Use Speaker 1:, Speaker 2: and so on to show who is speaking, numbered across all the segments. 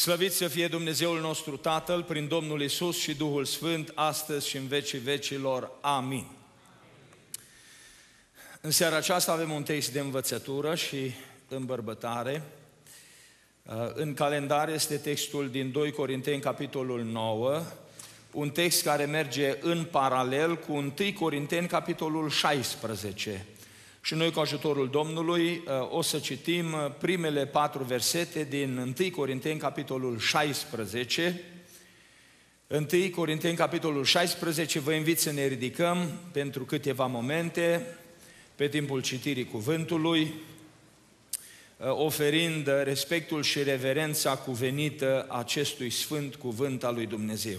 Speaker 1: Slăvit să fie Dumnezeul nostru Tatăl, prin Domnul Iisus și Duhul Sfânt, astăzi și în vecii vecilor. Amin. În seara aceasta avem un text de învățătură și îmbărbătare. În calendar este textul din 2 Corinteni, capitolul 9, un text care merge în paralel cu 1 Corinteni, capitolul 16. Și noi, cu ajutorul Domnului, o să citim primele 4 versete din 1 Corinteni, capitolul 16. 1 Corinteni, capitolul 16, vă invit să ne ridicăm pentru câteva momente, pe timpul citirii cuvântului, oferind respectul și reverența cuvenită acestui sfânt cuvânt al lui Dumnezeu.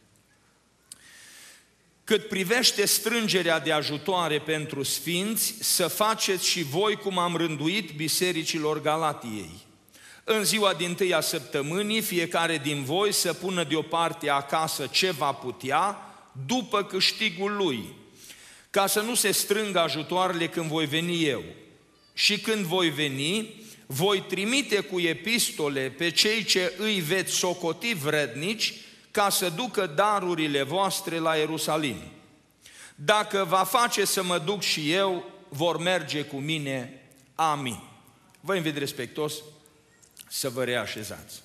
Speaker 1: Cât privește strângerea de ajutoare pentru sfinți, să faceți și voi cum am rânduit bisericilor Galatiei. În ziua dintâi a săptămânii, fiecare din voi să pună deoparte acasă ce va putea, după câștigul lui, ca să nu se strângă ajutoarele când voi veni eu. Și când voi veni, voi trimite cu epistole pe cei ce îi veți socoti vrednici, ca să ducă darurile voastre la Ierusalim. Dacă va face să mă duc și eu, vor merge cu mine. Amin. Vă invit respectos să vă reașezați.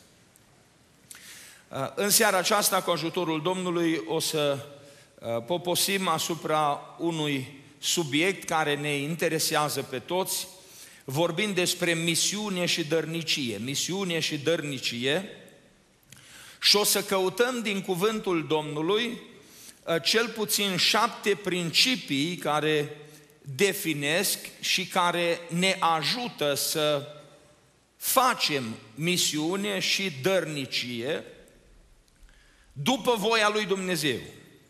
Speaker 1: În seara aceasta, cu ajutorul Domnului, o să poposim asupra unui subiect care ne interesează pe toți, vorbind despre misiune și dărnicie. Misiune și dărnicie. Și o să căutăm din cuvântul Domnului cel puțin 7 principii care definesc și care ne ajută să facem misiune și dărnicie după voia lui Dumnezeu.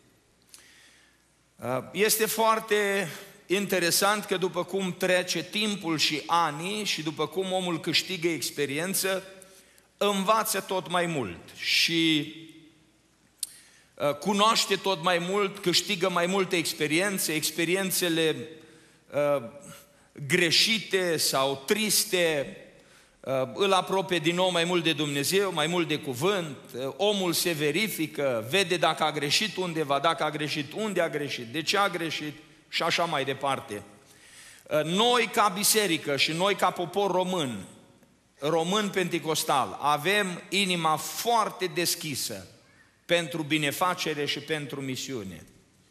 Speaker 1: Este foarte interesant că după cum trece timpul și anii și după cum omul câștigă experiență, învață tot mai mult și cunoaște tot mai mult, câștigă mai multe experiențe, experiențele greșite sau triste, îl apropie din nou mai mult de Dumnezeu, mai mult de cuvânt, omul se verifică, vede dacă a greșit undeva, dacă a greșit, unde a greșit, de ce a greșit și așa mai departe. Noi ca biserică și noi ca popor român penticostal, avem inima foarte deschisă pentru binefacere și pentru misiune.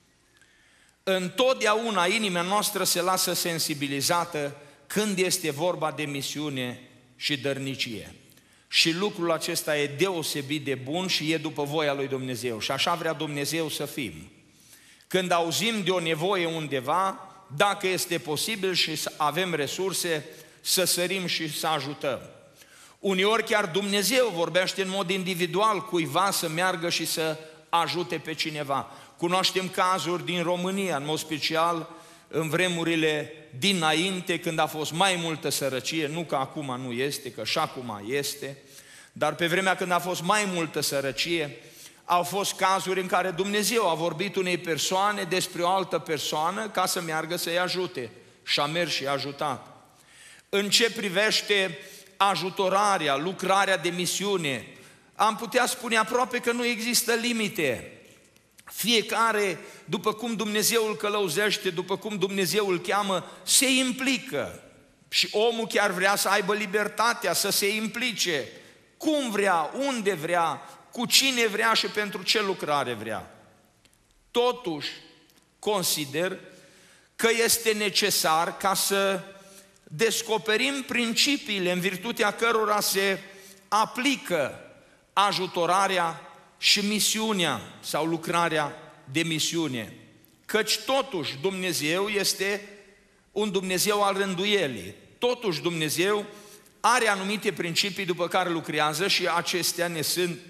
Speaker 1: Întotdeauna inima noastră se lasă sensibilizată când este vorba de misiune și dărnicie. Și lucrul acesta e deosebit de bun și e după voia lui Dumnezeu. Și așa vrea Dumnezeu să fim. Când auzim de o nevoie undeva, dacă este posibil și avem resurse, să sărim și să ajutăm. Uneori chiar Dumnezeu vorbește în mod individual cuiva să meargă și să ajute pe cineva. Cunoaștem cazuri din România, în mod special în vremurile dinainte, când a fost mai multă sărăcie, nu că acum nu este, că și acum este, dar pe vremea când a fost mai multă sărăcie, au fost cazuri în care Dumnezeu a vorbit unei persoane despre o altă persoană ca să meargă să-i ajute și a mers și a ajutat. În ce privește ajutorarea, lucrarea de misiune, am putea spune aproape că nu există limite. Fiecare, după cum Dumnezeu îl călăuzește, după cum Dumnezeu îl cheamă, se implică. Și omul chiar vrea să aibă libertatea să se implice, cum vrea, unde vrea, cu cine vrea și pentru ce lucrare vrea. Totuși, consider că este necesar ca să descoperim principiile în virtutea cărora se aplică ajutorarea și misiunea sau lucrarea de misiune. Căci totuși Dumnezeu este un Dumnezeu al rânduielii. Totuși Dumnezeu are anumite principii după care lucrează și acestea ne sunt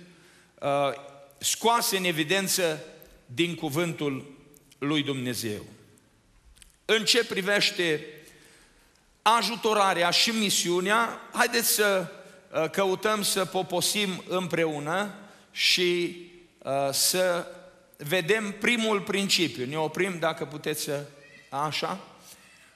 Speaker 1: scoase în evidență din cuvântul lui Dumnezeu. În ce privește ajutorarea și misiunea, haideți să căutăm să poposim împreună și să vedem primul principiu. Ne oprim, dacă puteți să... Așa?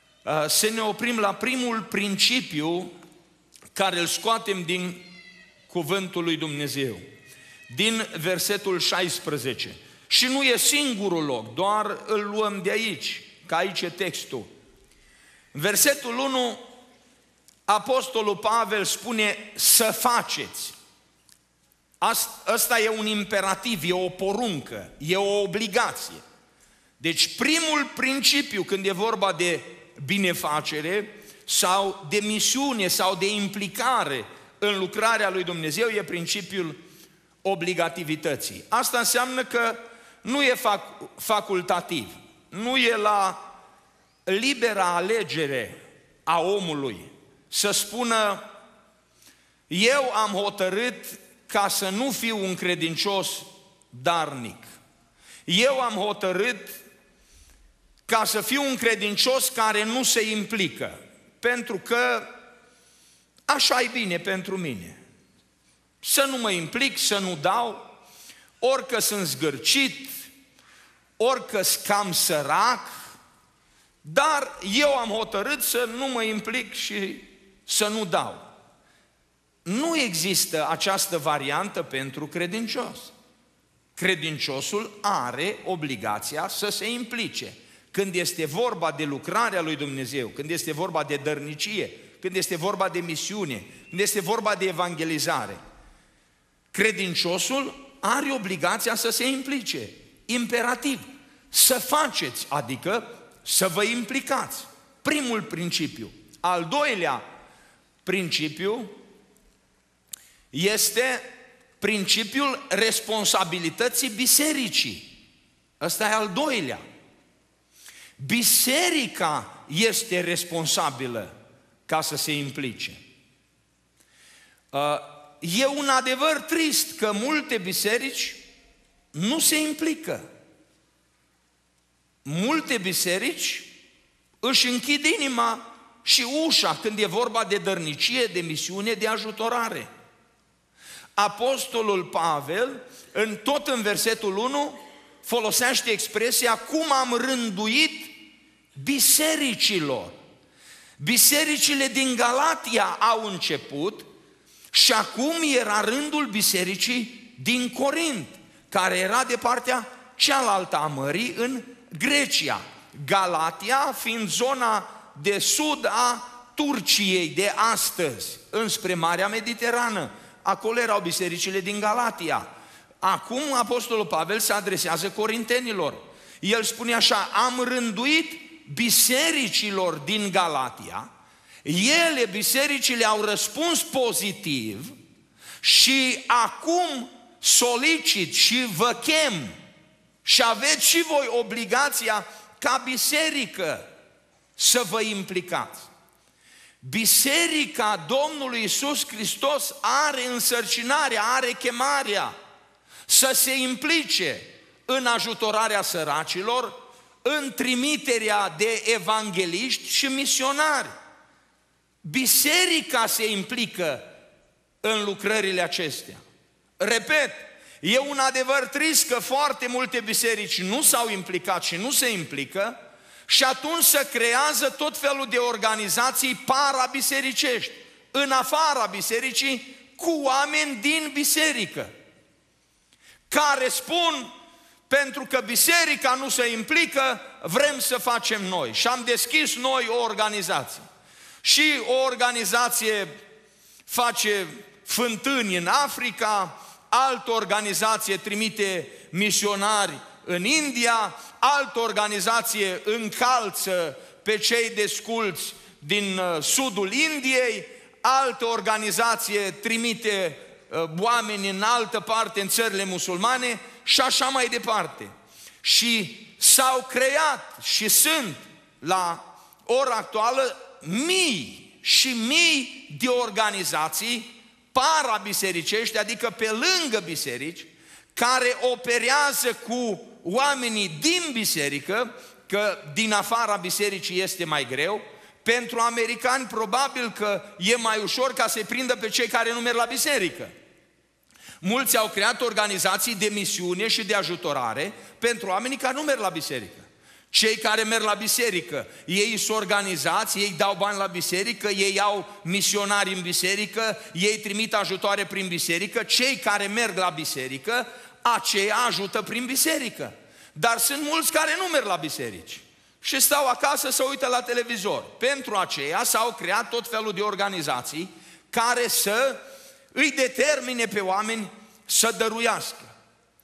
Speaker 1: Să ne oprim la primul principiu care îl scoatem din cuvântul lui Dumnezeu, din versetul 16. Și nu e singurul loc, doar îl luăm de aici, că aici e textul. În versetul 1, apostolul Pavel spune să faceți. Asta e un imperativ, e o poruncă, e o obligație. Deci primul principiu când e vorba de binefacere sau de misiune sau de implicare în lucrarea lui Dumnezeu e principiul obligativității. Asta înseamnă că nu e facultativ, nu e la libera alegere a omului să spună eu am hotărât ca să nu fiu un credincios darnic. Eu am hotărât ca să fiu un credincios care nu se implică, pentru că așa e bine pentru mine. Să nu mă implic, să nu dau, orică sunt zgârcit, orică sunt cam sărac, dar eu am hotărât să nu mă implic și să nu dau. Nu există această variantă pentru credincios. Credinciosul are obligația să se implice. Când este vorba de lucrarea lui Dumnezeu, când este vorba de dărnicie, când este vorba de misiune, când este vorba de evangelizare, credinciosul are obligația să se implice. Imperativ. Să faceți, adică să vă implicați. Primul principiu. Al doilea principiu este principiul responsabilității bisericii. Ăsta e al doilea. Biserica este responsabilă ca să se implice. E un adevăr trist că multe biserici nu se implică. Multe biserici își închid inima și ușa când e vorba de dărnicie, de misiune, de ajutorare. Apostolul Pavel, tot în versetul 1, folosește expresia cum am rânduit bisericilor. Bisericile din Galatia au început și acum era rândul bisericii din Corint, care era de partea cealaltă a mării în Grecia. Galatia fiind zona de sud a Turciei de astăzi, înspre Marea Mediterană. Acolo erau bisericile din Galatia. Acum apostolul Pavel se adresează corintenilor. El spune așa, am rânduit bisericilor din Galatia, ele, bisericile, au răspuns pozitiv și acum solicit și vă chem și aveți și voi obligația ca biserică să vă implicați. Biserica Domnului Iisus Hristos are însărcinarea, are chemarea să se implice în ajutorarea săracilor, în trimiterea de evangeliști și misionari. Biserica se implică în lucrările acestea. Repet, e un adevăr trist că foarte multe biserici nu s-au implicat și nu se implică și atunci se creează tot felul de organizații parabisericești, în afara bisericii, cu oameni din biserică, care spun, pentru că biserica nu se implică, vrem să facem noi. Și am deschis noi o organizație. Și o organizație face fântâni în Africa, altă organizație trimite misionari în India, altă organizație încalță pe cei desculți din sudul Indiei, altă organizație trimite oameni în altă parte, în țările musulmane și așa mai departe. Și s-au creat și sunt la ora actuală mii și mii de organizații parabisericești, adică pe lângă biserici, care operează cu oamenii din biserică, că din afara bisericii este mai greu. Pentru americani probabil că e mai ușor ca să-i prindă pe cei care nu merg la biserică. Mulți au creat organizații de misiune și de ajutorare pentru oamenii care nu merg la biserică. Cei care merg la biserică, ei sunt organizați, ei dau bani la biserică, ei au misionari în biserică, ei trimit ajutoare prin biserică. Cei care merg la biserică, aceia ajută prin biserică. Dar sunt mulți care nu merg la biserici și stau acasă să uită la televizor. Pentru aceea s-au creat tot felul de organizații care să îi determine pe oameni să dăruiască.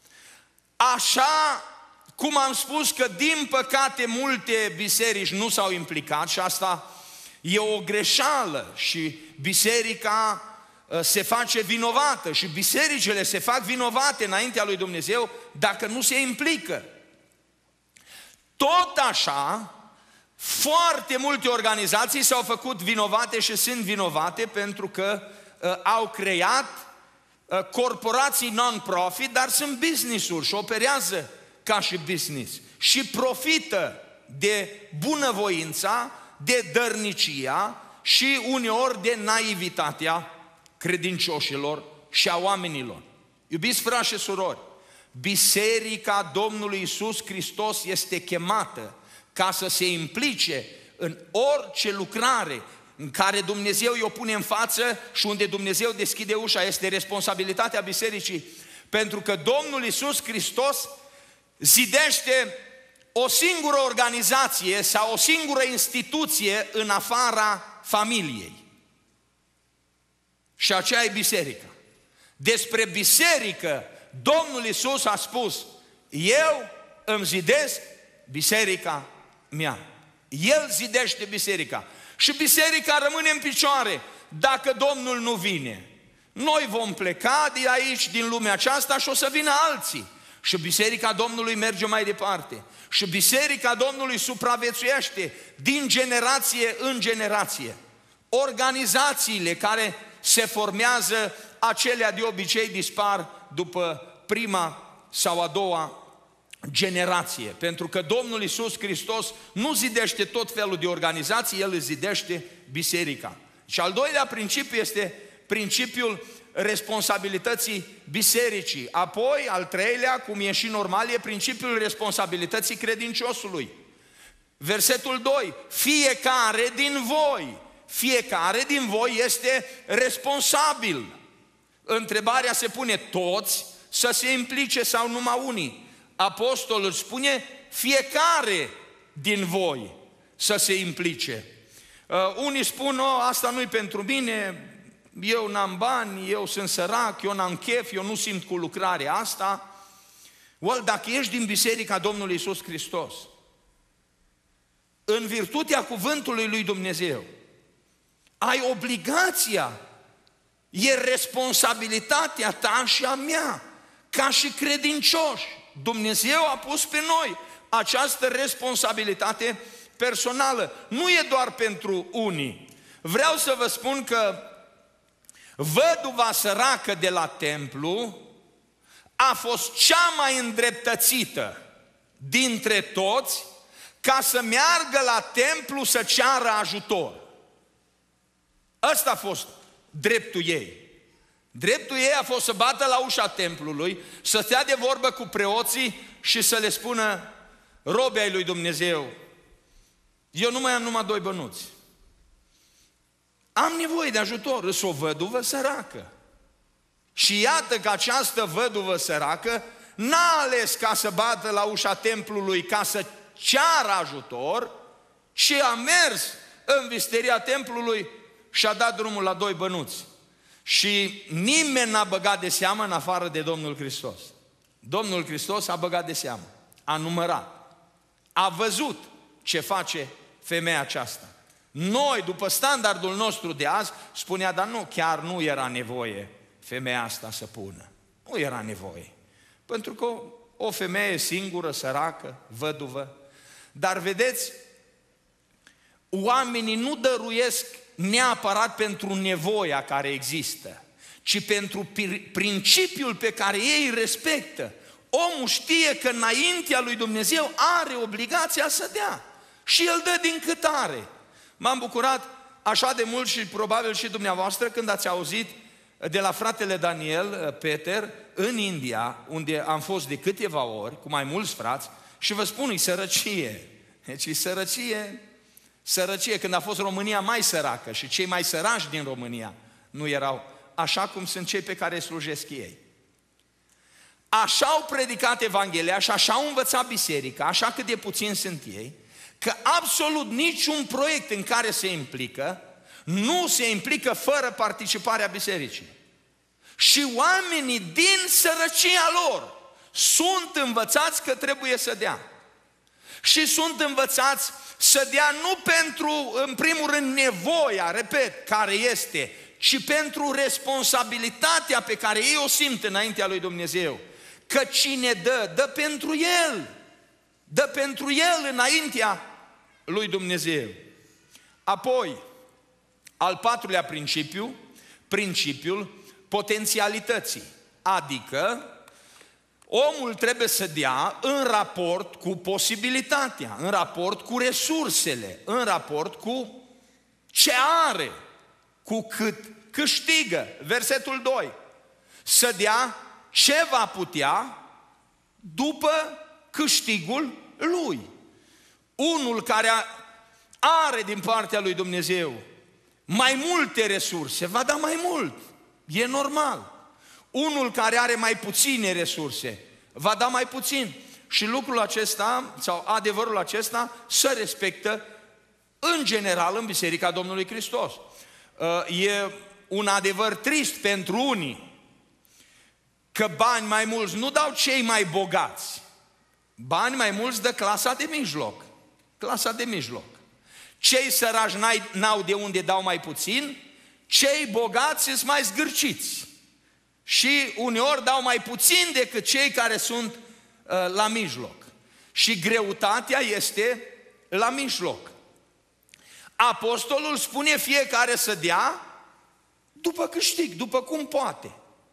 Speaker 1: Așa cum am spus că din păcate multe biserici nu s-au implicat și asta e o greșeală și biserica se face vinovată și bisericile se fac vinovate înaintea lui Dumnezeu dacă nu se implică. Tot așa, foarte multe organizații s-au făcut vinovate și sunt vinovate pentru că au creat corporații non-profit, dar sunt business-uri și operează ca și business și profită de bunăvoința, de dărnicia și uneori de naivitatea credincioșilor și a oamenilor. Iubiți frați și surori, Biserica Domnului Iisus Hristos este chemată ca să se implice în orice lucrare în care Dumnezeu i-o pune în față și unde Dumnezeu deschide ușa. Este responsabilitatea bisericii, pentru că Domnul Iisus Hristos zidește o singură organizație sau o singură instituție în afara familiei. Și aceea e biserica. Despre biserică Domnul Iisus a spus: eu îmi zidesc biserica mea. El zidește biserica. Și biserica rămâne în picioare dacă Domnul nu vine. Noi vom pleca de aici, din lumea aceasta, și o să vină alții. Și biserica Domnului merge mai departe. Și biserica Domnului supraviețuiește din generație în generație. Organizațiile care se formează, acelea de obicei dispar după prima sau a doua generație. Pentru că Domnul Iisus Hristos nu zidește tot felul de organizații, El zidește biserica. Și al doilea principiu este principiul responsabilității bisericii. Apoi, al treilea, cum e și normal, e principiul responsabilității credinciosului. Versetul 2. Fiecare din voi este responsabil. Întrebarea se pune: toți să se implice sau numai unii? Apostolul spune: fiecare din voi să se implice. Unii spun: asta nu-i pentru mine, eu n-am bani, eu sunt sărac, eu n-am chef, eu nu simt cu lucrarea asta. Dacă ești din Biserica Domnului Iisus Hristos, în virtutea cuvântului lui Dumnezeu, ai obligația, e responsabilitatea ta și a mea, ca și credincioși. Dumnezeu a pus pe noi această responsabilitate personală. Nu e doar pentru unii. Vreau să vă spun că văduva săracă de la templu a fost cea mai îndreptățită dintre toți ca să meargă la templu să ceară ajutor. Ăsta a fost dreptul ei. Dreptul ei a fost să bată la ușa templului, să stea de vorbă cu preoții și să le spună: robi ai lui Dumnezeu, eu nu mai am numai 2 bănuți. Am nevoie de ajutor, sunt o văduvă săracă. Și iată că această văduvă săracă n-a ales ca să bată la ușa templului ca să ceară ajutor, ci a mers în visteria templului și a dat drumul la 2 bănuți. Și nimeni n-a băgat de seamă în afară de Domnul Hristos. Domnul Hristos a băgat de seamă, a numărat, a văzut ce face femeia aceasta. Noi, după standardul nostru de azi, spunea: dar nu, chiar nu era nevoie femeia asta să pună. Nu era nevoie. Pentru că o femeie singură, săracă, văduvă. Dar vedeți, oamenii nu dăruiesc neapărat pentru nevoia care există, ci pentru principiul pe care ei îl respectă. Omul știe că înaintea lui Dumnezeu are obligația să dea și el dă din cât are. M-am bucurat așa de mult și probabil și dumneavoastră când ați auzit de la fratele Daniel, Peter, în India, unde am fost de câteva ori, cu mai mulți frați, și vă spun, e sărăcie. Deci sărăcie, când a fost România mai săracă și cei mai săraci din România nu erau așa cum sunt cei pe care îi slujesc ei. Așa au predicat Evanghelia și așa au învățat biserica, așa cât de puțini sunt ei, că absolut niciun proiect în care se implică nu se implică fără participarea bisericii. Și oamenii din sărăcia lor sunt învățați că trebuie să dea. Și sunt învățați să dea nu pentru, în primul rând, nevoia, repet, care este, ci pentru responsabilitatea pe care ei o simt înaintea lui Dumnezeu. Că cine dă, dă pentru El. Dă pentru El înaintea lui Dumnezeu. Apoi, al patrulea principiu, principiul potențialității. Adică, omul trebuie să dea în raport cu posibilitatea, în raport cu resursele, în raport cu ce are, cu cât câștigă. Versetul 2. Să dea ce va putea după câștigul lui. Unul care are din partea lui Dumnezeu mai multe resurse, va da mai mult. E normal. Unul care are mai puține resurse, va da mai puțin. Și lucrul acesta, sau adevărul acesta, se respectă în general în Biserica Domnului Hristos. E un adevăr trist pentru unii, că bani mai mulți nu dau cei mai bogați. Bani mai mulți dă clasa de mijloc. Clasa de mijloc. Cei săraci n-au de unde dau mai puțin, cei bogați sunt mai zgârciți. Și uneori dau mai puțin decât cei care sunt la mijloc. Și greutatea este la mijloc. Apostolul spune fiecare să dea după câștig, după cum poate.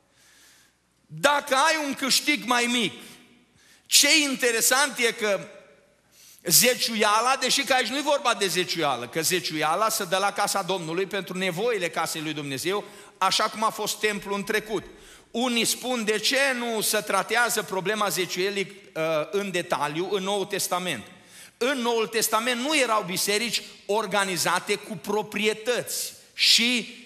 Speaker 1: Dacă ai un câștig mai mic, ce interesant e că zeciuiala, deși că aici nu e vorba de zeciuială, că zeciuiala se dă la casa Domnului pentru nevoile casei lui Dumnezeu, așa cum a fost templul în trecut. Unii spun de ce nu se tratează problema zeciuielii în detaliu în Noul Testament. În Noul Testament nu erau biserici organizate cu proprietăți și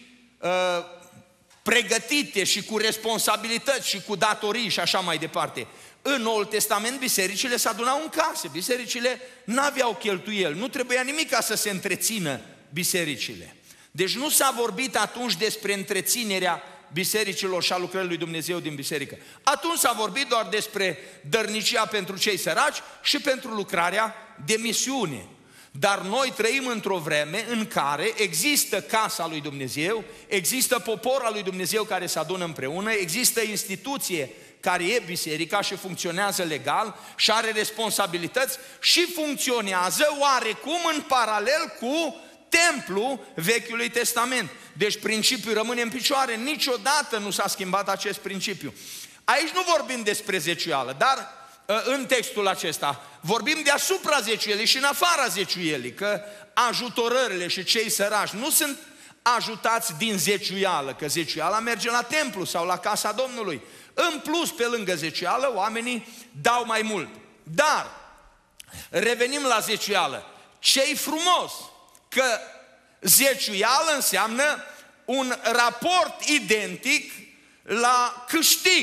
Speaker 1: pregătite și cu responsabilități și cu datorii și așa mai departe. În Noul Testament bisericile se adunau în case, bisericile n-aveau cheltuieli, nu trebuia nimic ca să se întrețină bisericile. Deci nu s-a vorbit atunci despre întreținerea bisericilor și a lucrării lui Dumnezeu din biserică. Atunci s-a vorbit doar despre dărnicia pentru cei săraci și pentru lucrarea de misiune. Dar noi trăim într-o vreme în care există casa lui Dumnezeu, există poporul lui Dumnezeu care se adună împreună, există instituție care e biserica și funcționează legal și are responsabilități și funcționează oarecum în paralel cu templul Vechiului Testament. Deci principiul rămâne în picioare, niciodată nu s-a schimbat acest principiu. Aici nu vorbim despre zeciuială, dar în textul acesta vorbim deasupra zeciuielii și în afara zeciuielii, că ajutorările și cei săraci nu sunt ajutați din zeciuială, că zeciuiala merge la templu sau la casa Domnului. În plus, pe lângă zeciuială, oamenii dau mai mult. Dar, revenim la zeciuială. Ce-i frumos? Că zeciuială înseamnă un raport identic la câștig.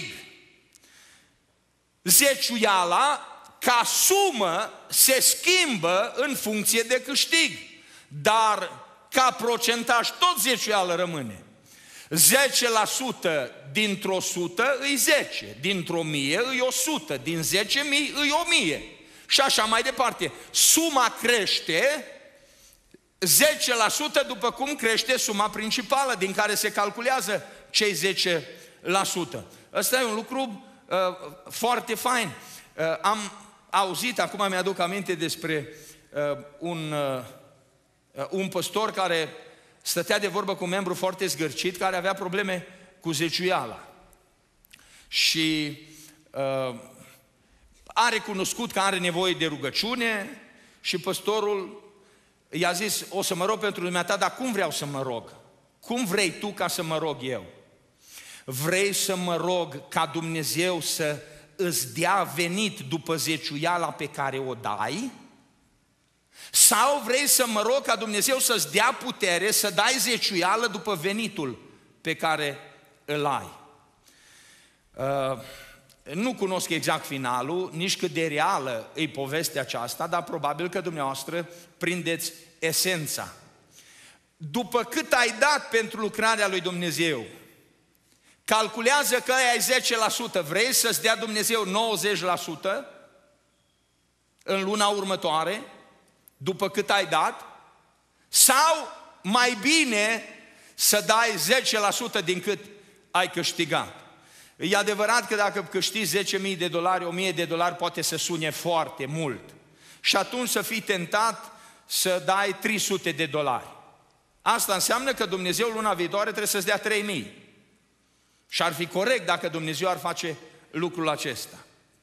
Speaker 1: Zeciuiala, ca sumă, se schimbă în funcție de câștig. Dar, ca procentaj, tot zeciuială rămâne. 10% dintr-o 100 îi 10, dintr-o 1000 îi 100, din 10.000 îi 1000 și așa mai departe. Suma crește 10% după cum crește suma principală din care se calculează cei 10%. Ăsta e un lucru foarte fain. Am auzit, acum mi-aduc aminte despre un păstor care stătea de vorbă cu un membru foarte zgârcit care avea probleme cu zeciuiala. Și a recunoscut că are nevoie de rugăciune și păstorul i-a zis: o să mă rog pentru dumneata, dar cum vreau să mă rog? Cum vrei tu ca să mă rog eu? Vrei să mă rog ca Dumnezeu să îți dea venit după zeciuiala pe care o dai? Sau vrei să mă rog ca Dumnezeu să-ți dea putere să dai zeciuială după venitul pe care îl ai? Nu cunosc exact finalul, nici cât de reală e povestea aceasta, dar probabil că dumneavoastră prindeți esența. După cât ai dat pentru lucrarea lui Dumnezeu, calculează că ai 10%, vrei să-ți dea Dumnezeu 90% în luna următoare, după cât ai dat, sau mai bine să dai 10% din cât ai câștigat. E adevărat că dacă câștigi $10.000, $1.000, poate să sune foarte mult. Și atunci să fii tentat să dai $300. Asta înseamnă că Dumnezeu luna viitoare trebuie să-ți dea 3.000. Și ar fi corect dacă Dumnezeu ar face lucrul acesta.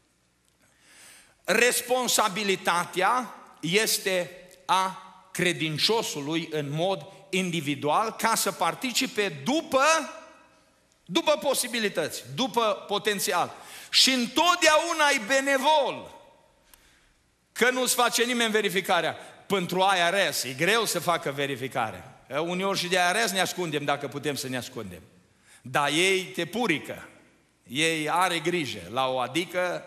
Speaker 1: Responsabilitatea este a credinciosului în mod individual ca să participe după posibilități, după potențial. Și întotdeauna e benevol că nu-ți face nimeni verificarea. Pentru IRS e greu să facă verificarea. Uneori și de IRS ne ascundem dacă putem să ne ascundem. Dar ei te purică, ei are grijă la o adică,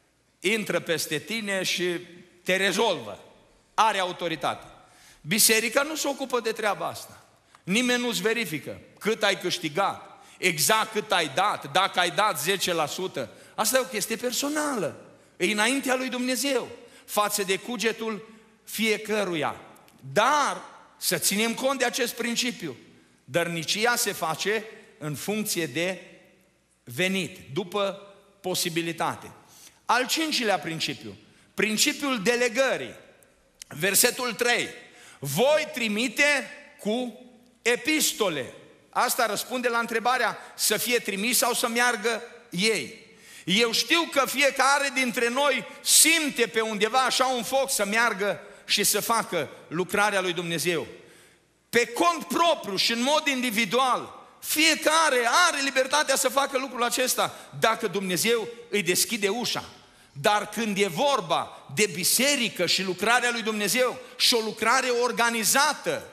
Speaker 1: intră peste tine și te rezolvă, are autoritate. Biserica nu se ocupă de treaba asta. Nimeni nu-ți verifică cât ai câștigat, exact cât ai dat, dacă ai dat 10%. Asta e o chestie personală, e înaintea lui Dumnezeu, față de cugetul fiecăruia. Dar să ținem cont de acest principiu. Dărnicia se face în funcție de venit, după posibilitate. Al cincilea principiu, principiul delegării. Versetul 3. Voi trimite cu epistole. Asta răspunde la întrebarea să fie trimis sau să meargă ei. Eu știu că fiecare dintre noi simte pe undeva așa un foc să meargă și să facă lucrarea lui Dumnezeu. Pe cont propriu și în mod individual, fiecare are libertatea să facă lucrul acesta dacă Dumnezeu îi deschide ușa. Dar când e vorba de biserică și lucrarea lui Dumnezeu și o lucrare organizată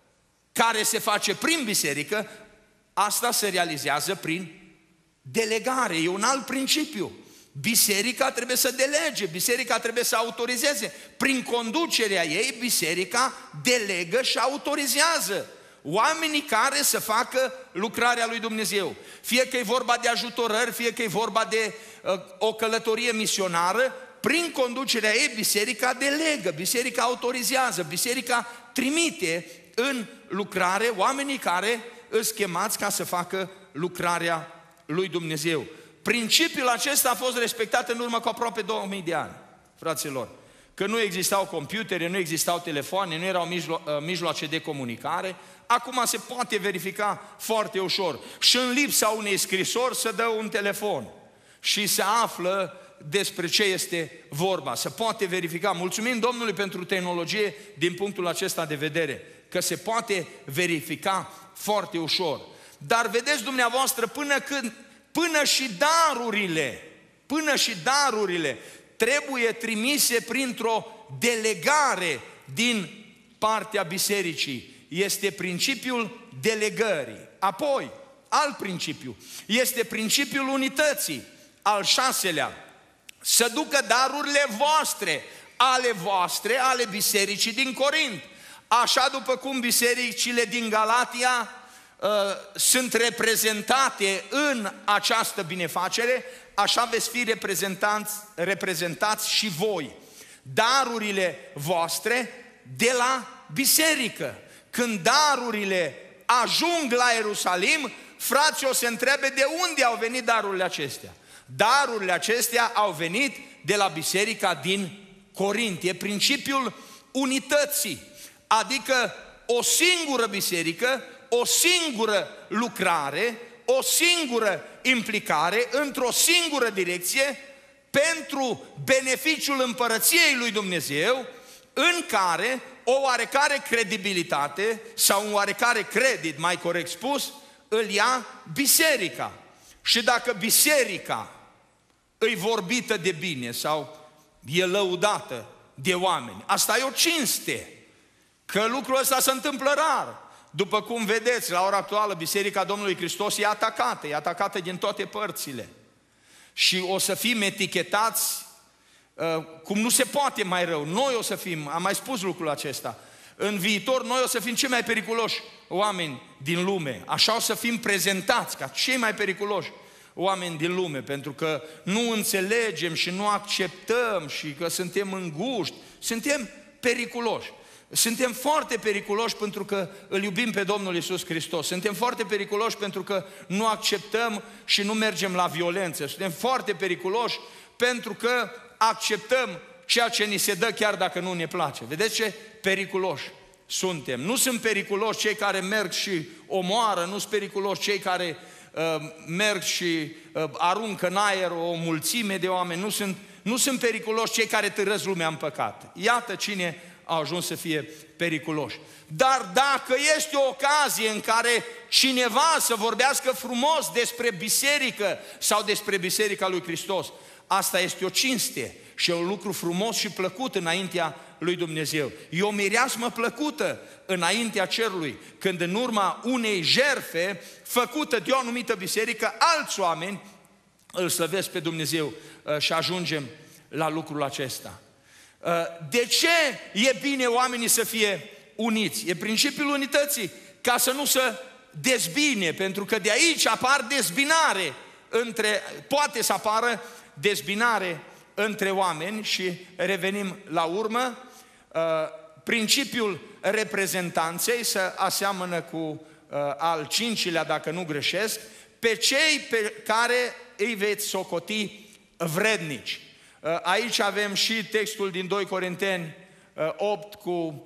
Speaker 1: care se face prin biserică, asta se realizează prin delegare. E un alt principiu. Biserica trebuie să delege, biserica trebuie să autorizeze. Prin conducerea ei, biserica delegă și autorizează oamenii care să facă lucrarea lui Dumnezeu. Fie că e vorba de ajutorări, fie că e vorba de o călătorie misionară, prin conducerea ei, biserica delegă, biserica autorizează, biserica trimite în lucrare oamenii care îți chemați ca să facă lucrarea lui Dumnezeu. Principiul acesta a fost respectat în urmă cu aproape 2000 de ani, fraților. Că nu existau computere, nu existau telefoane, nu erau mijloace de comunicare. Acum se poate verifica foarte ușor. Și în lipsa unei scrisori se dă un telefon și se află despre ce este vorba. Se poate verifica. Mulțumim Domnului pentru tehnologie din punctul acesta de vedere, că se poate verifica foarte ușor. Dar vedeți dumneavoastră, până și darurile trebuie trimise printr-o delegare din partea bisericii. Este principiul delegării. Apoi, alt principiu, este principiul unității. Al șaselea, să ducă darurile voastre, ale bisericii din Corint. Așa după cum bisericile din Galatia sunt reprezentate în această binefacere, așa veți fi reprezentați și voi. Darurile voastre de la biserică. Când darurile ajung la Ierusalim, frații o se întrebe de unde au venit darurile acestea. Darurile acestea au venit de la biserica din Corint. E principiul unității, adică o singură biserică, o singură lucrare, o singură implicare într-o singură direcție pentru beneficiul împărăției lui Dumnezeu, în care o oarecare credibilitate sau un oarecare credit, mai corect spus, îl ia biserica. Și dacă biserica îi vorbită de bine sau e lăudată de oameni. Asta e o cinste, că lucrul ăsta se întâmplă rar. După cum vedeți, la ora actuală, Biserica Domnului Hristos e atacată din toate părțile. Și o să fim etichetați cum nu se poate mai rău. Noi o să fim, am mai spus lucrul acesta, în viitor noi o să fim cei mai periculoși oameni din lume. Așa o să fim prezentați ca cei mai periculoși oameni din lume, pentru că nu înțelegem și nu acceptăm și că suntem înguști. Suntem periculoși. Suntem foarte periculoși pentru că îl iubim pe Domnul Iisus Hristos. Suntem foarte periculoși pentru că nu acceptăm și nu mergem la violență. Suntem foarte periculoși pentru că acceptăm ceea ce ni se dă chiar dacă nu ne place. Vedeți ce periculoși suntem. Nu sunt periculoși cei care merg și omoară, nu sunt periculoși cei care merg și aruncă în aer o mulțime de oameni, nu sunt periculoși cei care târăsc lumea în păcat. Iată cine a ajuns să fie periculoși. Dar dacă este o ocazie în care cineva să vorbească frumos despre biserică sau despre Biserica lui Hristos, asta este o cinste și un lucru frumos și plăcut înaintea lui Dumnezeu. E o mireasmă plăcută înaintea cerului, când în urma unei jertfe făcută de o anumită biserică, alți oameni îl slăvesc pe Dumnezeu și ajungem la lucrul acesta. De ce e bine oamenii să fie uniți? E principiul unității, ca să nu se dezbine, pentru că de aici apar dezbinare poate să apară dezbinare între oameni. Și revenim la urmă, principiul reprezentanței se aseamănă cu al cincilea, dacă nu greșesc, pe cei pe care îi veți socoti vrednici. Aici avem și textul din 2 Corinteni 8 cu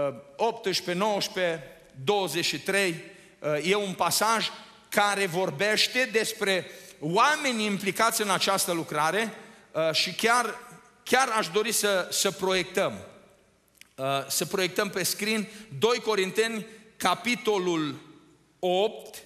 Speaker 1: 18, 19, 23. E un pasaj care vorbește despre oamenii implicați în această lucrare și chiar aș dori să proiectăm. Să proiectăm pe screen 2 Corinteni, capitolul 8,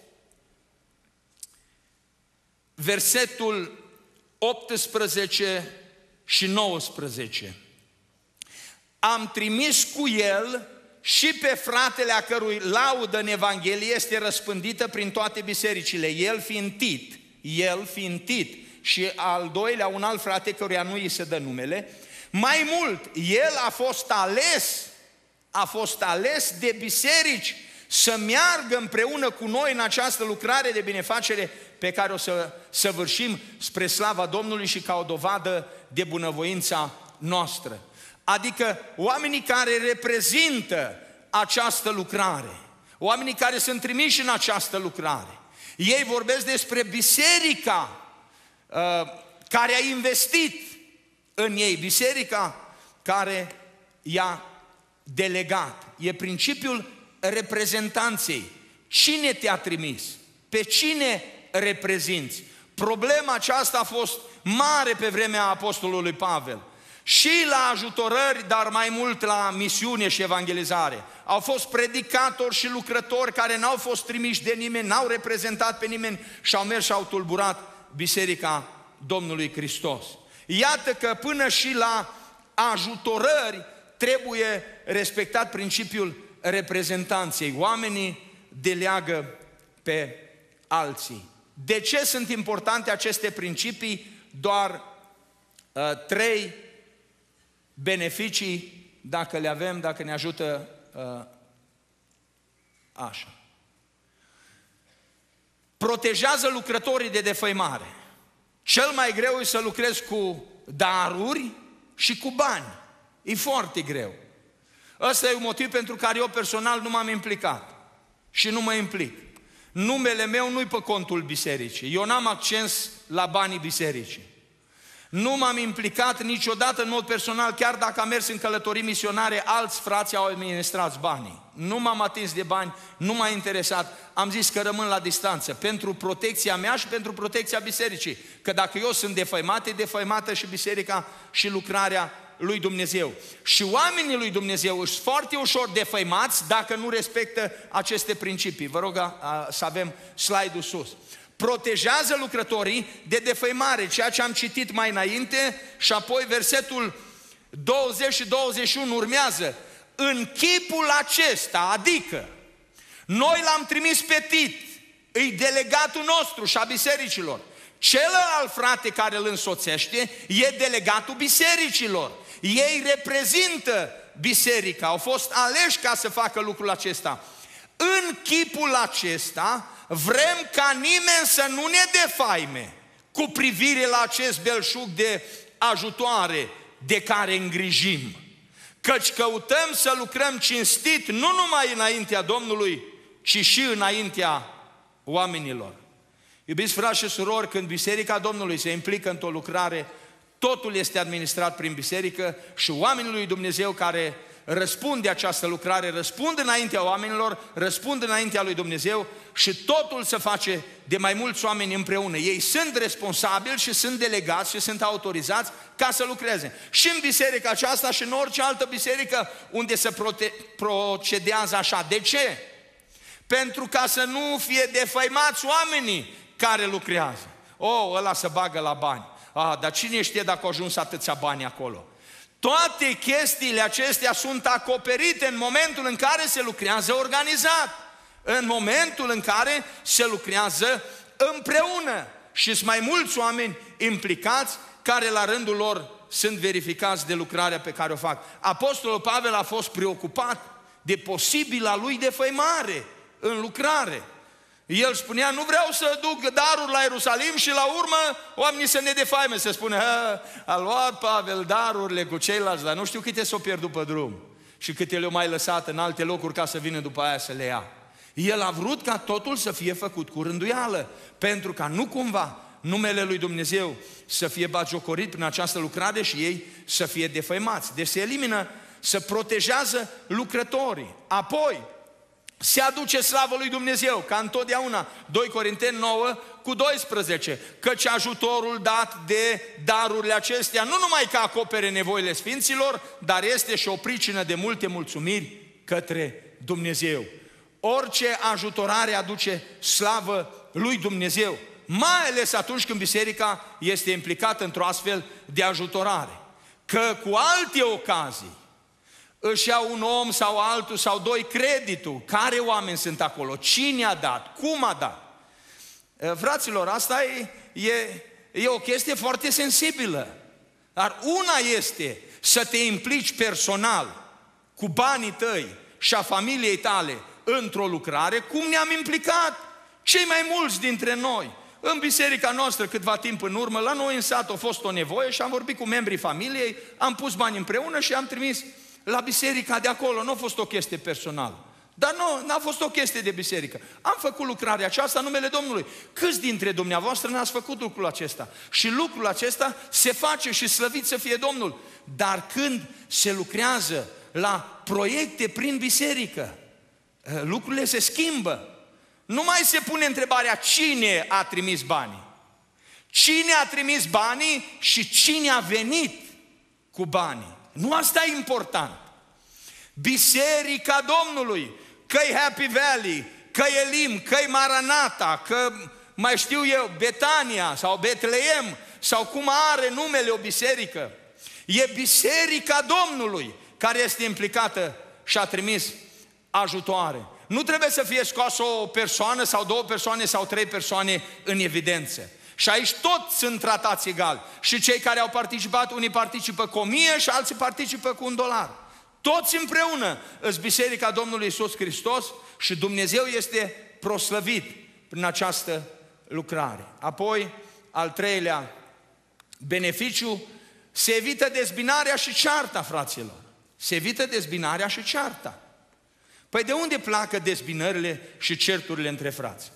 Speaker 1: versetul 18 și 19. Am trimis cu el și pe fratele a cărui laudă în Evanghelie este răspândită prin toate bisericile, el fiind Tit, și al doilea un alt frate căruia nu îi se dă numele. Mai mult, el a fost ales de biserici să meargă împreună cu noi în această lucrare de binefacere pe care o să săvârșim spre slava Domnului și ca o dovadă de bunăvoința noastră. Adică oamenii care reprezintă această lucrare, oamenii care sunt trimiși în această lucrare, ei vorbesc despre biserica care a investit în ei, biserica care i-a delegat. E principiul reprezentanței. Cine te-a trimis? Pe cine reprezinți? Problema aceasta a fost mare pe vremea apostolului Pavel. Și la ajutorări, dar mai mult la misiune și evangelizare. Au fost predicatori și lucrători care n-au fost trimiși de nimeni, n-au reprezentat pe nimeni și au mers și au tulburat Biserica Domnului Hristos. Iată că până și la ajutorări trebuie respectat principiul reprezentanței. Oamenii deleagă pe alții. De ce sunt importante aceste principii? Doar 3 beneficii, dacă le avem, dacă ne ajută așa. Protejează lucrătorii de defăimare. Cel mai greu e să lucrezi cu daruri și cu bani. E foarte greu. Ăsta e un motiv pentru care eu personal nu m-am implicat și nu mă implic. Numele meu nu-i pe contul bisericii. Eu n-am acces la banii bisericii. Nu m-am implicat niciodată în mod personal, chiar dacă am mers în călătorii misionare, alți frați au administrat banii. Nu m-am atins de bani, nu m-a interesat. Am zis că rămân la distanță, pentru protecția mea și pentru protecția bisericii. Că dacă eu sunt defăimat, e defăimată și biserica și lucrarea lui Dumnezeu. Și oamenii lui Dumnezeu sunt foarte ușor defăimați dacă nu respectă aceste principii. Vă rog să avem slide-ul sus. Protejează lucrătorii de defăimare, ceea ce am citit mai înainte, și apoi versetul 20 și 21 urmează. În chipul acesta, adică noi l-am trimis pe Tit, îi delegatul nostru și a bisericilor. Celălalt frate care îl însoțește e delegatul bisericilor. Ei reprezintă biserica, au fost aleși ca să facă lucrul acesta. În chipul acesta vrem ca nimeni să nu ne defaime cu privire la acest belșug de ajutoare de care îngrijim. Căci căutăm să lucrăm cinstit nu numai înaintea Domnului, ci și înaintea oamenilor. Iubiți frați și surori, când Biserica Domnului se implică într-o lucrare, totul este administrat prin biserică și oamenii lui Dumnezeu care răspund de această lucrare, răspund înaintea oamenilor, răspund înaintea lui Dumnezeu și totul se face de mai mulți oameni împreună. Ei sunt responsabili și sunt delegați și sunt autorizați ca să lucreze. Și în biserica aceasta și în orice altă biserică unde se procedează așa. De ce? Pentru ca să nu fie defăimați oamenii care lucrează. Ăla se bagă la bani. Dar cine știe dacă au ajuns atâția bani acolo? Toate chestiile acestea sunt acoperite în momentul în care se lucrează organizat, în momentul în care se lucrează împreună și sunt mai mulți oameni implicați care la rândul lor sunt verificați de lucrarea pe care o fac. Apostolul Pavel a fost preocupat de posibila lui defăimare în lucrare. El spunea, nu vreau să duc daruri la Ierusalim și la urmă oamenii să ne defaime, să spune, a luat Pavel darurile cu ceilalți, dar nu știu câte s-au pierdut pe drum și câte le-au mai lăsat în alte locuri ca să vină după aia să le ia. El a vrut ca totul să fie făcut cu rânduială, pentru ca nu cumva numele lui Dumnezeu să fie batjocorit prin această lucrare și ei să fie defăimați. Deci se elimină, se protejează lucrătorii. Apoi, se aduce slavă lui Dumnezeu, ca întotdeauna, 2 Corinteni 9:12, căci ajutorul dat de darurile acestea nu numai că acopere nevoile sfinților, dar este și o pricină de multe mulțumiri către Dumnezeu. Orice ajutorare aduce slavă lui Dumnezeu, mai ales atunci când biserica este implicată într-o astfel de ajutorare. Că cu alte ocazii își ia un om sau altul sau doi creditul. Care oameni sunt acolo? Cine a dat? Cum a dat? Fraților, asta e o chestie foarte sensibilă. Dar una este să te implici personal cu banii tăi și a familiei tale într-o lucrare, cum ne-am implicat cei mai mulți dintre noi. În biserica noastră, câtva timp în urmă, la noi în sat a fost o nevoie și am vorbit cu membrii familiei, am pus bani împreună și am trimis la biserica de acolo. Nu a fost o chestie personală, dar n-a fost o chestie de biserică. Am făcut lucrarea aceasta în numele Domnului. Câți dintre dumneavoastră n-ați făcut lucrul acesta? Și lucrul acesta se face și slăvit să fie Domnul. Dar când se lucrează la proiecte prin biserică, lucrurile se schimbă. Nu mai se pune întrebarea cine a trimis banii. Cine a trimis banii și cine a venit cu banii. Nu asta e important. Biserica Domnului, că-i Happy Valley, că-i Elim, că-i Maranata, că mai știu eu, Betania sau Betleem, sau cum are numele o biserică. E Biserica Domnului care este implicată și a trimis ajutoare. Nu trebuie să fie scoasă o persoană sau două persoane sau trei persoane în evidență. Și aici toți sunt tratați egal. Și cei care au participat, unii participă cu 1000 și alții participă cu $1. Toți împreună îs Biserica Domnului Iisus Hristos și Dumnezeu este proslăvit prin această lucrare. Apoi, al treilea beneficiu, se evită dezbinarea și cearta, fraților. Se evită dezbinarea și cearta. Păi de unde pleacă dezbinările și certurile între frați?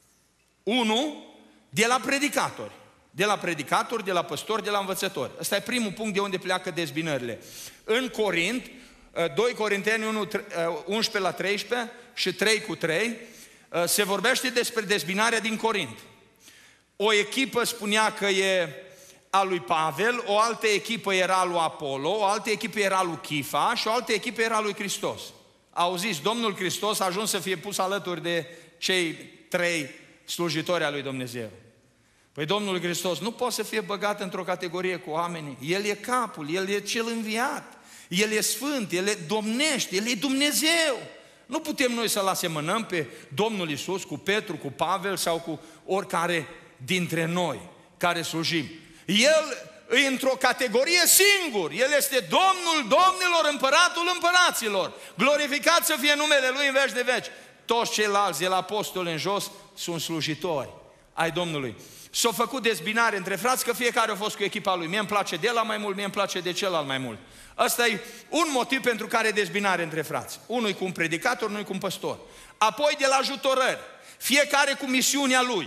Speaker 1: 1. De la predicatori. De la predicatori, de la păstori, de la învățători. Ăsta e primul punct de unde pleacă dezbinările. În Corint, 2 Corinteni 11:13 și 3:3, se vorbește despre dezbinarea din Corint. O echipă spunea că e a lui Pavel, o altă echipă era a lui Apollo, o altă echipă era a lui Chifa și o altă echipă era a lui Hristos. Auziți, Domnul Hristos a ajuns să fie pus alături de cei 3 slujitori al lui Dumnezeu. Păi Domnul Hristos nu poate să fie băgat într-o categorie cu oamenii. El e capul, El e cel înviat, El e sfânt, El e domnește, El e Dumnezeu. Nu putem noi să-L asemănăm pe Domnul Iisus cu Petru, cu Pavel sau cu oricare dintre noi care slujim. El e într-o categorie singur. El este Domnul domnilor, Împăratul împăraților. Glorificat să fie numele Lui în veci de veci. Toți ceilalți de la apostoli în jos sunt slujitori ai Domnului. S-a făcut dezbinare între frați că fiecare a fost cu echipa lui. Mie îmi place de ăla mai mult, mie îmi place de celălalt mai mult. Ăsta e un motiv pentru care e dezbinare între frați. Unul e cu un predicator, unul e cu un păstor. Apoi de la ajutorări. Fiecare cu misiunea lui.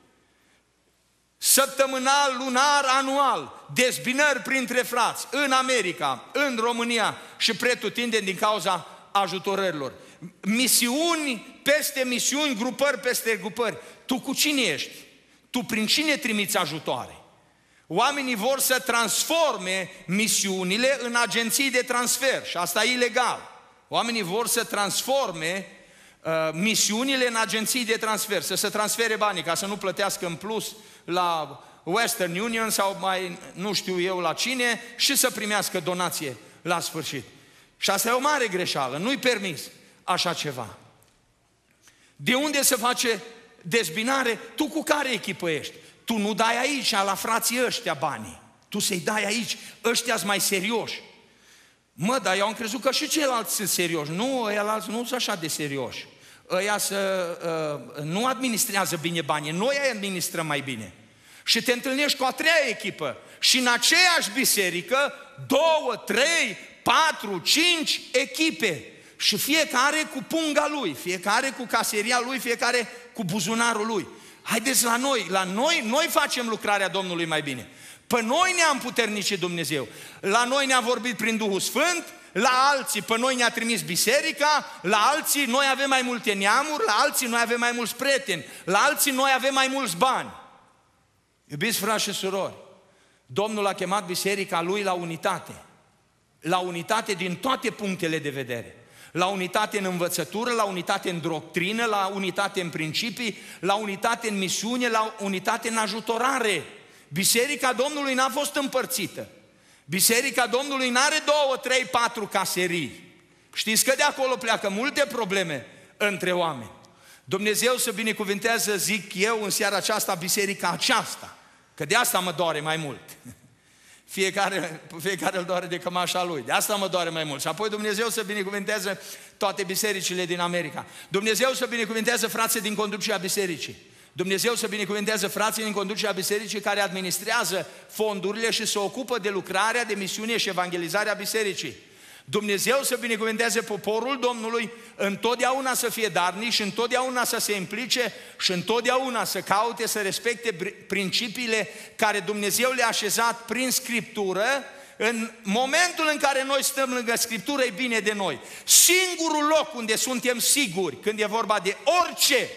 Speaker 1: Săptămânal, lunar, anual. Dezbinări printre frați. În America, în România și pretutindeni din cauza ajutorărilor. Misiuni peste misiuni, grupări peste grupări. Tu cu cine ești? Tu prin cine trimiți ajutoare? Oamenii vor să transforme misiunile în agenții de transfer și asta e ilegal. Oamenii vor să transforme misiunile în agenții de transfer, să se transfere banii ca să nu plătească în plus la Western Union sau mai nu știu eu la cine și să primească donație la sfârșit. Și asta e o mare greșeală, nu-i permis așa ceva. De unde se face dezbinare? Tu cu care echipă ești? Tu nu dai aici la frații ăștia banii. Tu să-i dai aici, ăștia-s mai serioși. Mă, dar eu am crezut că și ceilalți sunt serioși. Nu, ăilalți nu sunt așa de serioși. Ăia nu administrează bine banii, noi îi administrăm mai bine. Și te întâlnești cu a treia echipă și în aceeași biserică 2, 3, 4, 5 echipe. Și fiecare cu punga lui, fiecare cu caseria lui, fiecare cu buzunarul lui. Haideți la noi facem lucrarea Domnului mai bine. Pe noi ne-a împuternicit Dumnezeu. La noi ne-a vorbit prin Duhul Sfânt, la alții pe noi ne-a trimis biserica, la alții noi avem mai multe neamuri, la alții noi avem mai mulți prieteni, la alții noi avem mai mulți bani. Iubiți frați și surori, Domnul a chemat biserica Lui la unitate din toate punctele de vedere. La unitate în învățătură, la unitate în doctrină, la unitate în principii, la unitate în misiune, la unitate în ajutorare. Biserica Domnului n-a fost împărțită. Biserica Domnului n-are 2, 3, 4 caserii. Știți că de acolo pleacă multe probleme între oameni. Dumnezeu să binecuvântează, zic eu, în seara aceasta, biserica aceasta, că de asta mă doare mai mult. Fiecare îl doare de cămașa lui. De asta mă doare mai mult. Și apoi Dumnezeu să binecuvânteze toate bisericile din America. Dumnezeu să binecuvânteze frații din conducerea bisericii. Dumnezeu să binecuvânteze frații din conducerea bisericii care administrează fondurile și se ocupă de lucrarea, de misiune și evangelizarea bisericii. Dumnezeu să binecuvânteze poporul Domnului, întotdeauna să fie darnic și întotdeauna să se implice și întotdeauna să caute să respecte principiile care Dumnezeu le-a așezat prin Scriptură. În momentul în care noi stăm lângă Scriptură, e bine de noi. Singurul loc unde suntem siguri când e vorba de orice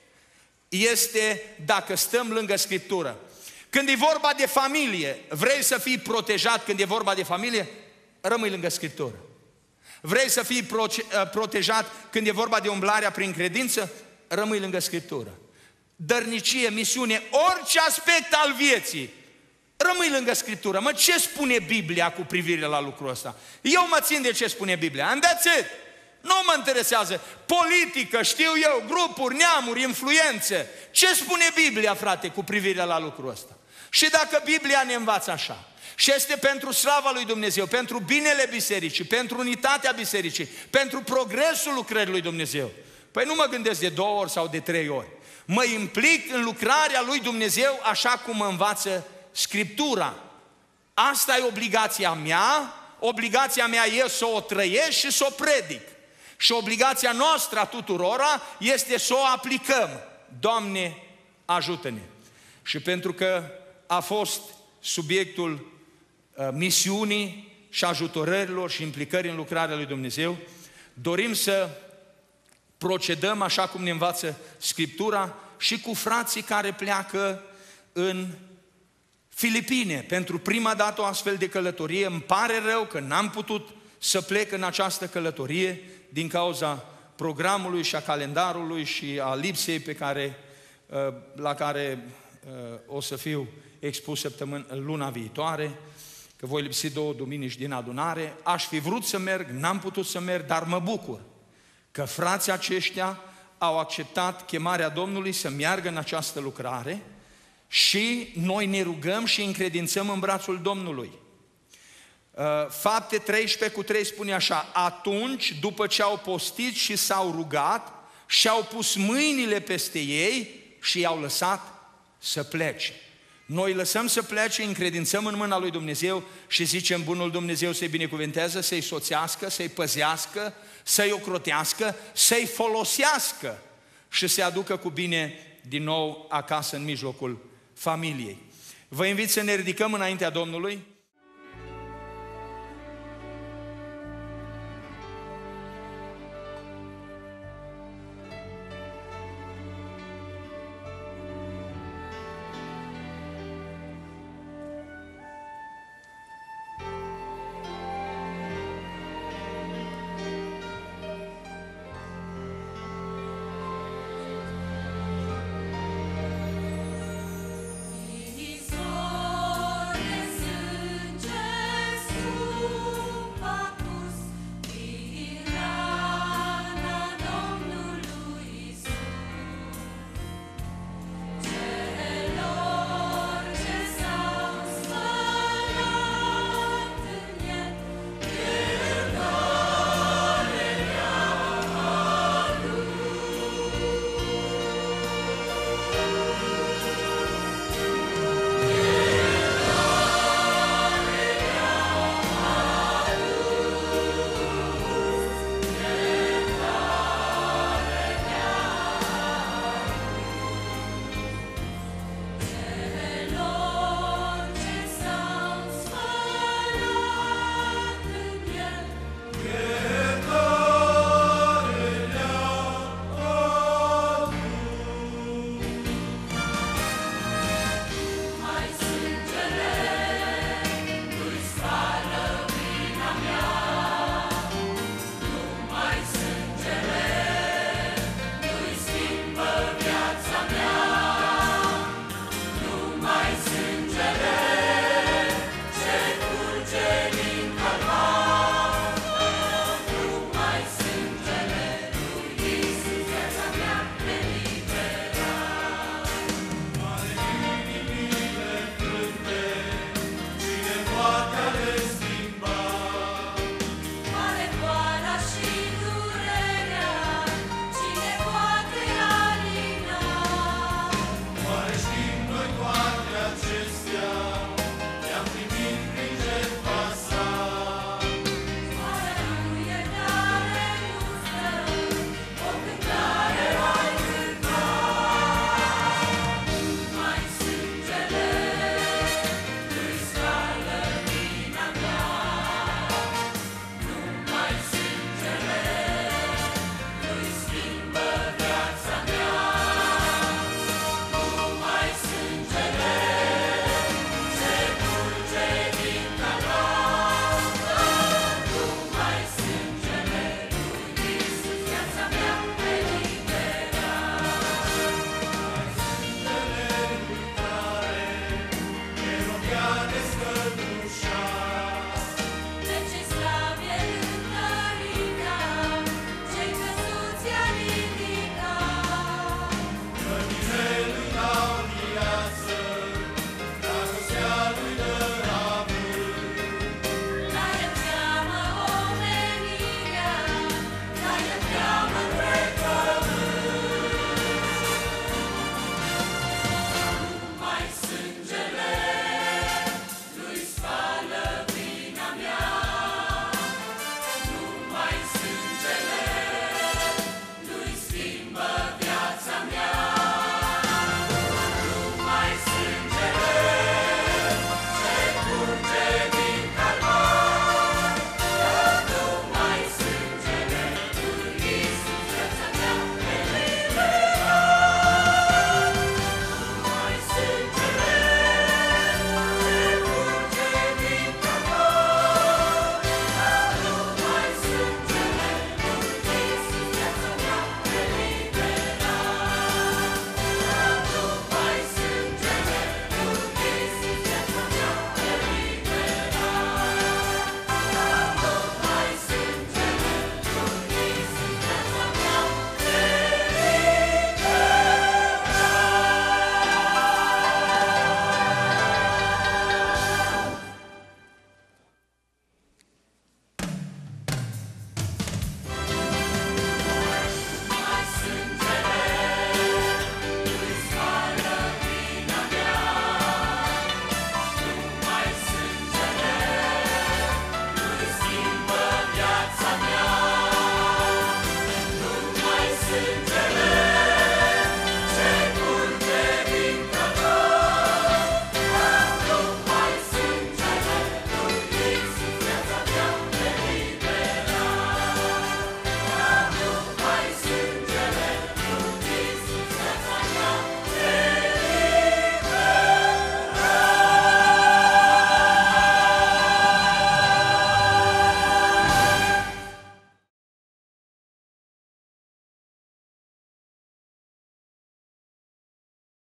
Speaker 1: este dacă stăm lângă Scriptură. Când e vorba de familie, vrei să fii protejat când e vorba de familie? Rămâi lângă Scriptură. Vrei să fii protejat când e vorba de umblarea prin credință? Rămâi lângă Scriptură. Dărnicie, misiune, orice aspect al vieții, rămâi lângă Scriptură. Mă, ce spune Biblia cu privire la lucrul ăsta? Eu mă țin de ce spune Biblia. And that's it. Nu mă interesează politică, știu eu, grupuri, neamuri, influențe. Ce spune Biblia, frate, cu privire la lucrul ăsta? Și dacă Biblia ne învață așa, și este pentru slava lui Dumnezeu, pentru binele bisericii, pentru unitatea bisericii, pentru progresul lucrării lui Dumnezeu, păi nu mă gândesc de 2 ori sau de 3 ori. Mă implic în lucrarea lui Dumnezeu așa cum mă învață Scriptura. Asta e obligația mea e să o trăiesc și să o predic. Și obligația noastră a tuturora este să o aplicăm. Doamne, ajută-ne! Și pentru că a fost subiectul misiunii și ajutorărilor și implicării în lucrarea lui Dumnezeu, dorim să procedăm așa cum ne învață Scriptura și cu frații care pleacă în Filipine. Pentru prima dată o astfel de călătorie. Îmi pare rău că n-am putut să plec în această călătorie din cauza programului și a calendarului și a lipsei la care o să fiu expus luna viitoare, că voi lipsi 2 duminici din adunare. Aș fi vrut să merg, n-am putut să merg, dar mă bucur că frații aceștia au acceptat chemarea Domnului să meargă în această lucrare și noi ne rugăm și încredințăm în brațul Domnului. Fapte 13:3 spune așa: atunci, după ce au postit și s-au rugat, și-au pus mâinile peste ei și i-au lăsat să plece. Noi lăsăm să plece, încredințăm în mâna lui Dumnezeu și zicem: bunul Dumnezeu să-i binecuvintează, să-i soțească, să-i păzească, să-i ocrotească, să-i folosească și să-i aducă cu bine din nou acasă în mijlocul familiei. Vă invit să ne ridicăm înaintea Domnului.